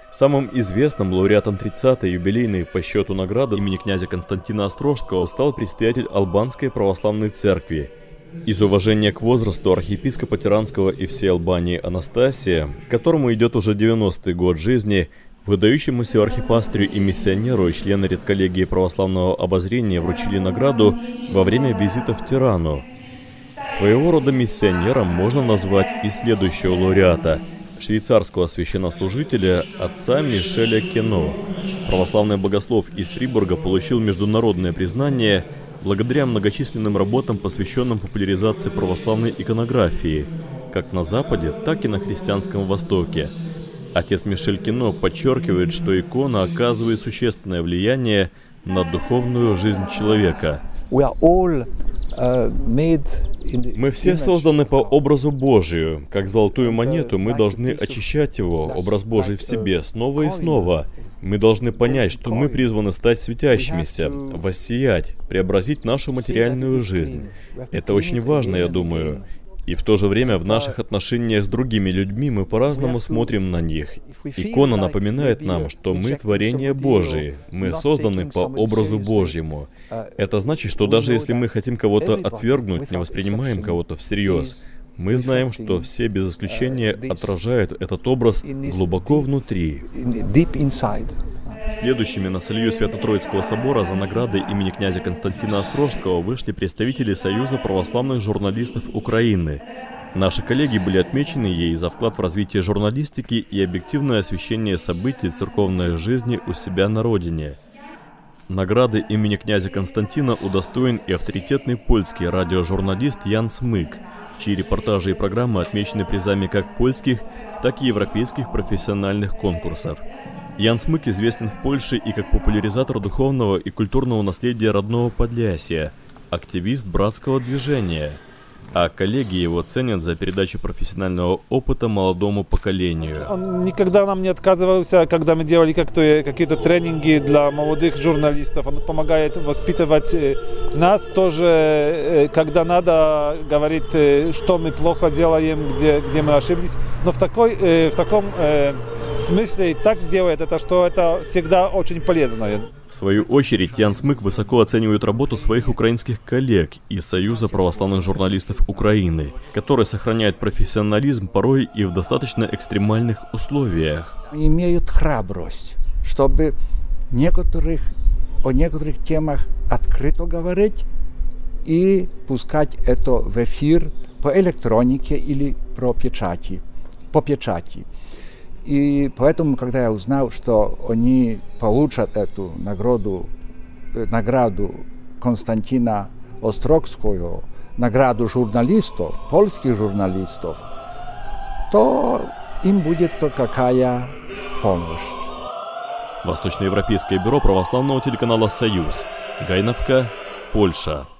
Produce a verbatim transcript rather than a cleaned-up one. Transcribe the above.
Самым известным лауреатом тридцатой юбилейной по счету награды имени князя Константина Острожского стал предстоятель Албанской православной церкви. Из уважения к возрасту архиепископа Тиранского и всей Албании Анастасия, которому идет уже девяностый год жизни, выдающемуся архипастырю и миссионеру и члену редколлегии православного обозрения вручили награду во время визита в Тирану. Своего рода миссионером можно назвать и следующего лауреата – швейцарского священнослужителя отца Мишеля Кено. Православный богослов из Фрибурга получил международное признание благодаря многочисленным работам, посвященным популяризации православной иконографии, как на Западе, так и на христианском Востоке. Отец Мишель Кено подчеркивает, что икона оказывает существенное влияние на духовную жизнь человека. Мы все созданы по образу Божию. Как золотую монету мы должны очищать его, образ Божий в себе, снова и снова. Мы должны понять, что мы призваны стать светящимися, воссиять, преобразить нашу материальную жизнь. Это очень важно, я думаю. И в то же время в наших отношениях с другими людьми мы по-разному смотрим на них. Икона напоминает нам, что мы творение Божие, мы созданы по образу Божьему. Это значит, что даже если мы хотим кого-то отвергнуть, не воспринимаем кого-то всерьез, мы знаем, что все без исключения отражают этот образ глубоко внутри. Следующими на солью Свято-Троицкого собора за наградой имени князя Константина Острожского вышли представители Союза православных журналистов Украины. Наши коллеги были отмечены ей за вклад в развитие журналистики и объективное освещение событий церковной жизни у себя на родине. Награды имени князя Константина удостоен и авторитетный польский радиожурналист Ян Смык, чьи репортажи и программы отмечены призами как польских, так и европейских профессиональных конкурсов. Ян Смык известен в Польше и как популяризатор духовного и культурного наследия родного Подлясья, активист братского движения. А коллеги его ценят за передачу профессионального опыта молодому поколению. Он никогда нам не отказывался, когда мы делали какие-то тренинги для молодых журналистов. Он помогает воспитывать нас тоже, когда надо, говорит, что мы плохо делаем, где, где мы ошиблись. Но в, такой, в таком смысле так делает это, что это всегда очень полезно. В свою очередь, Ян Смык высоко оценивает работу своих украинских коллег из Союза православных журналистов Украины, которые сохраняют профессионализм порой и в достаточно экстремальных условиях. Имеют храбрость, чтобы некоторых, о некоторых темах открыто говорить и пускать это в эфир по электронике или по печати. По печати. И поэтому, когда я узнал, что они получат эту награду, награду Константина Острогского, награду журналистов, польских журналистов, то им будет то какая помощь. Восточноевропейское бюро православного телеканала «Союз». Гайновка, Польша.